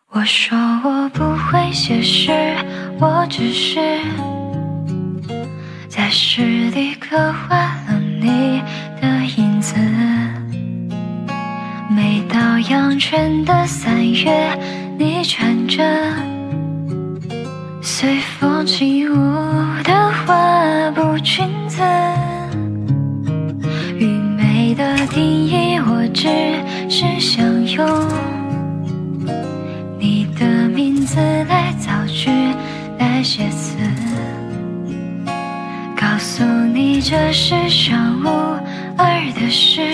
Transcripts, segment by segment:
我说我不会写诗，我只是在诗里刻画了你的影子。每到阳春的3月，你穿着随风起舞的花布裙子。愚昧的定义，我只是想用你的名字来造句，来写词，告诉你这世上无二的事，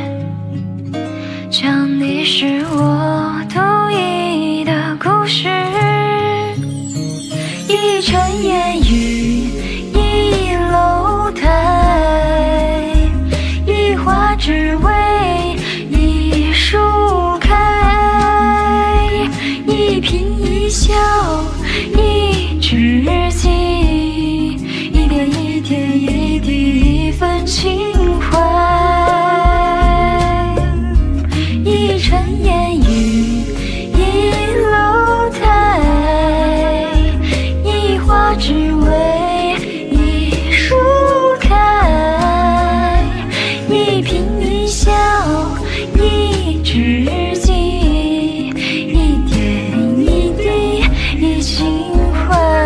讲你是我独一的故事。一尘烟雨，一楼台，一花只为一树开，一颦一笑一知己，一点一点一滴一份情怀。一尘烟雨，一楼台，一花只为一树开，一颦一笑一知己，一点一滴一情怀。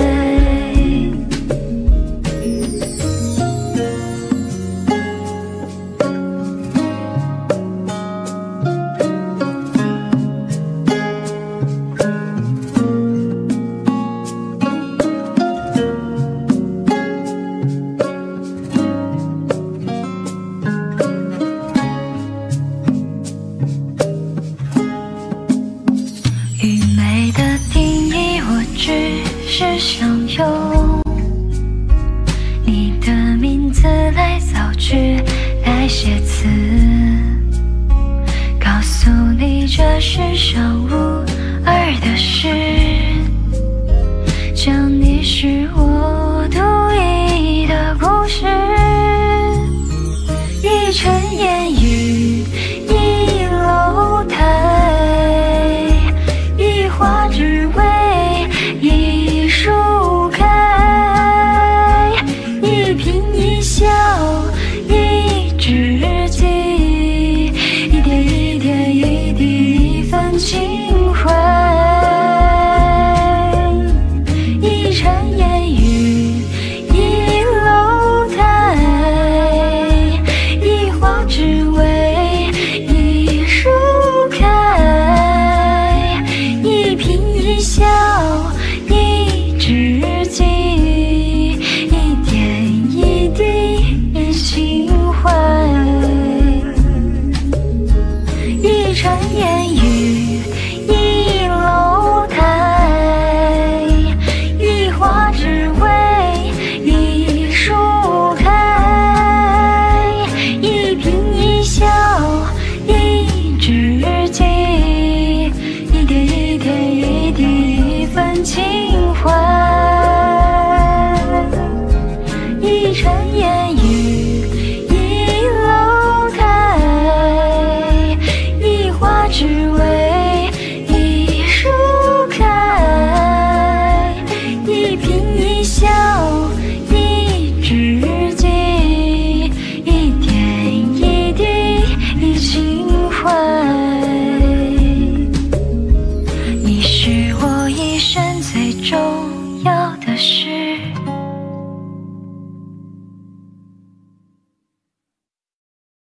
愚昧的定义，我只是想用你的名字来造句，来写词，告诉你这世上无二的事，讲你是我独一的故事。一尘烟雨，一楼台，一花只为一树开，一颦一笑一知己，一点一点一滴一份情怀。一尘烟雨，一楼台，一花只为一树开，一颦一笑一知己，一点一滴一情怀。一尘烟雨，